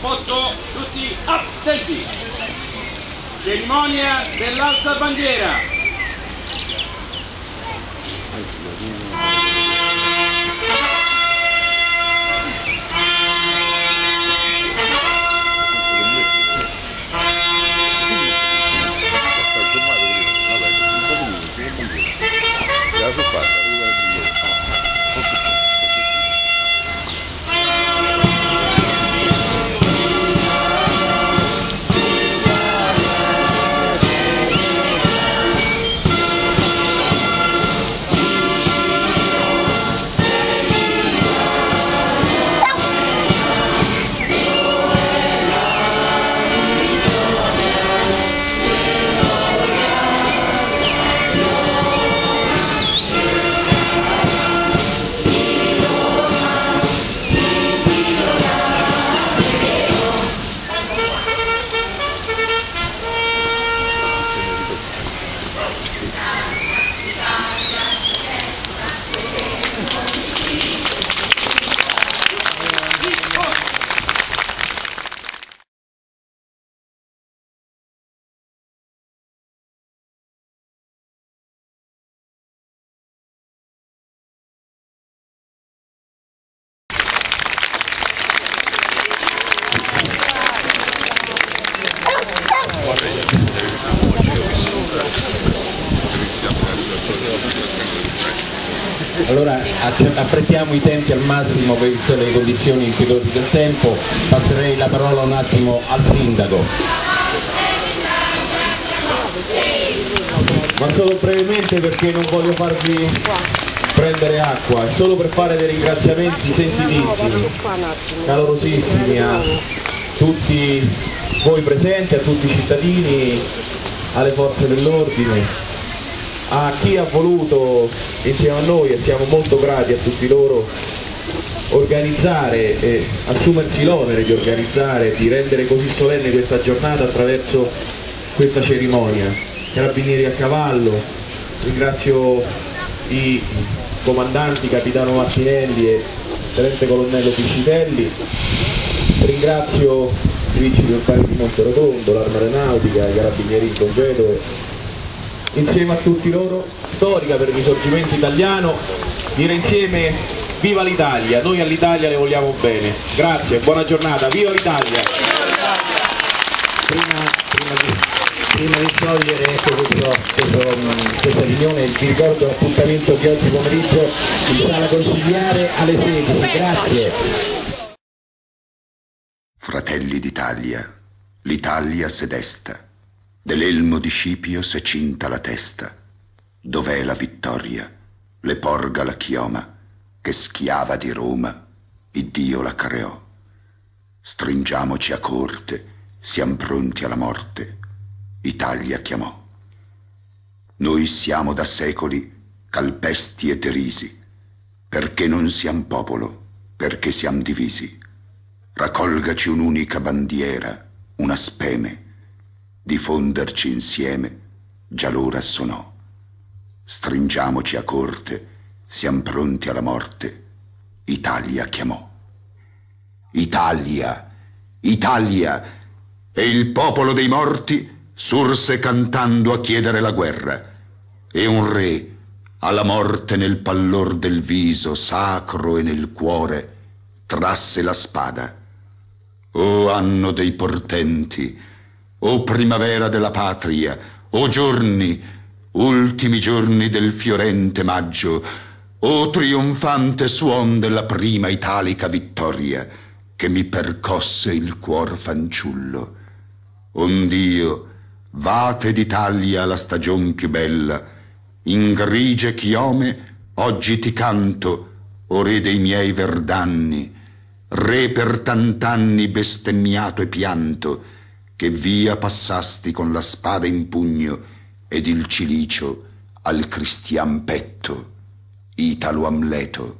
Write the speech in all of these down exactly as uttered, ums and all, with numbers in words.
posto, tutti attenti. Cerimonia dell'alza bandiera. Allora apprezziamo i tempi al massimo per le condizioni impietose del tempo. Passerei la parola un attimo al sindaco. Ma solo brevemente, perché non voglio farvi prendere acqua, solo per fare dei ringraziamenti sentitissimi, calorosissimi a tutti voi presenti, a tutti i cittadini, alle forze dell'ordine, a chi ha voluto insieme a noi, e siamo molto grati a tutti loro, organizzare e assumersi l'onere di organizzare, di rendere così solenne questa giornata attraverso questa cerimonia. Carabinieri a cavallo, ringrazio i comandanti Capitano Martinelli e Tenente Colonnello Piscitelli, ringrazio i vigili urbani di Monterotondo, l'Arma Aeronautica, i Carabinieri in congedo e insieme a tutti loro, storica per il risorgimento italiano, dire insieme viva l'Italia, noi all'Italia le vogliamo bene. Grazie, buona giornata, viva l'Italia! Prima, prima, di, prima di sciogliere ecco, questo, questo, questa riunione, vi ricordo l'appuntamento di oggi pomeriggio in sala consigliare alle sedici, grazie. Fratelli d'Italia, l'Italia s'è desta. Dell'elmo di Scipio s'è cinta la testa. Dov'è la vittoria? Le porga la chioma, che schiava di Roma, Iddio la creò. Stringiamoci a corte, siam pronti alla morte, Italia chiamò. Noi siamo da secoli calpesti e derisi, perché non siam popolo, perché siam divisi. Raccolgaci un'unica bandiera, una speme, diffonderci insieme, già l'ora sonò. Stringiamoci a corte, siam pronti alla morte, Italia chiamò. Italia, Italia, e il popolo dei morti surse cantando a chiedere la guerra, e un re, alla morte nel pallor del viso sacro e nel cuore, trasse la spada. O anno dei portenti, o primavera della patria, o giorni, ultimi giorni del fiorente maggio, o trionfante suon della prima italica vittoria, che mi percosse il cuor fanciullo. Ond'io, vate d'Italia la stagion più bella, in grigie chiome oggi ti canto, o re dei miei verd'anni, re per tant'anni bestemmiato e pianto, che via passasti con la spada in pugno ed il cilicio al cristian petto, Italo Amleto.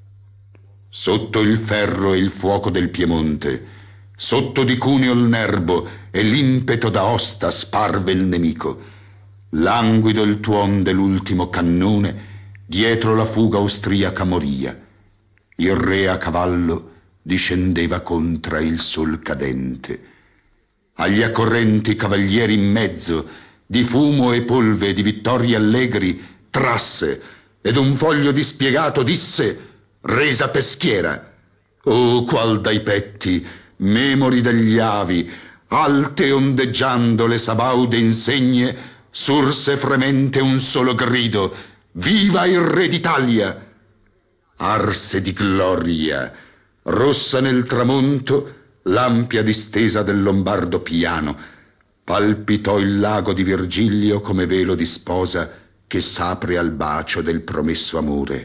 Sotto il ferro e il fuoco del Piemonte, sotto di Cuneo il nerbo e l'impeto d'Aosta sparve il nemico. Languido il tuon dell'ultimo cannone, dietro la fuga austriaca moria. Il re a cavallo discendeva contra il sol cadente. Agli accorrenti cavalieri in mezzo, di fumo e polve e di vittorie allegri, trasse, ed un foglio dispiegato disse: resa peschiera. Oh, qual dai petti, memori degli avi, alte ondeggiando le sabaude insegne, surse fremente un solo grido: viva il re d'Italia! Arse di gloria, rossa nel tramonto, l'ampia distesa del lombardo piano, palpitò il lago di Virgilio come velo di sposa che s'apre al bacio del promesso amore.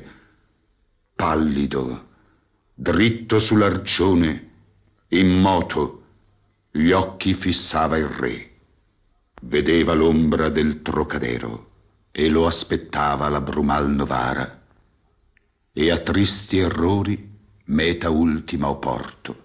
Pallido, dritto sull'arcione, immoto, gli occhi fissava il re. Vedeva l'ombra del Trocadero e lo aspettava la Brumal Novara. E a tristi errori meta ultima o porto.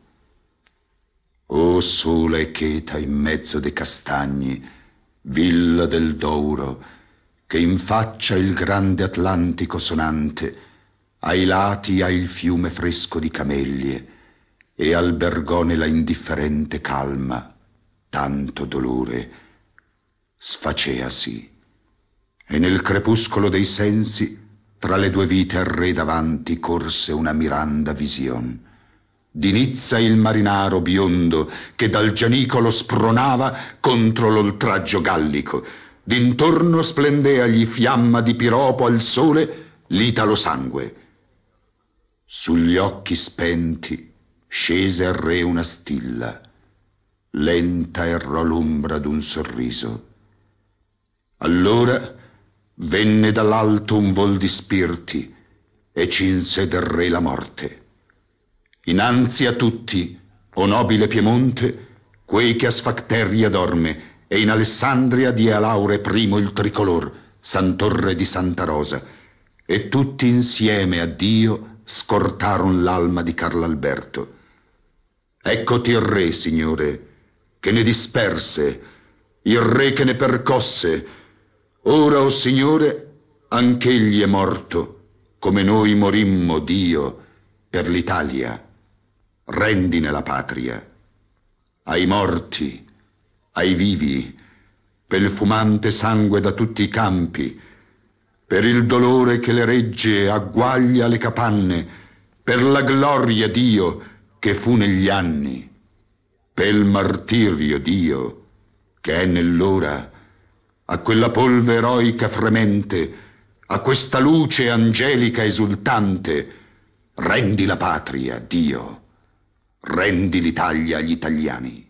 O sola e cheta in mezzo dei castagni, villa del Douro, che in faccia il grande Atlantico sonante, ai lati ha il fiume fresco di camellie, e albergò nella indifferente calma tanto dolore, sfaceasi, e nel crepuscolo dei sensi, tra le due vite al re davanti, corse una miranda vision. Di Nizza il marinaro biondo che dal gianicolo spronava contro l'oltraggio gallico. D'intorno splendeagli fiamma di piropo al sole l'italo sangue. Sugli occhi spenti scese al re una stilla, lenta errò l'ombra d'un sorriso. Allora venne dall'alto un vol di spirti e cinse del re la morte. Innanzi a tutti, o nobile Piemonte, quei che a Sfacteria dorme, e in Alessandria die a Laure primo il tricolor, Sant'Orre di Santa Rosa, e tutti insieme a Dio scortaron l'alma di Carlo Alberto. Eccoti il re, signore, che ne disperse, il re che ne percosse. Ora, o signore, anch'egli è morto, come noi morimmo, Dio, per l'Italia. Rendine la patria, ai morti, ai vivi, pel fumante sangue da tutti i campi, per il dolore che le regge agguaglia le capanne, per la gloria, Dio, che fu negli anni, pel martirio, Dio, che è nell'ora, a quella polve eroica fremente, a questa luce angelica esultante, rendi la patria, Dio. Rendi l'Italia agli italiani.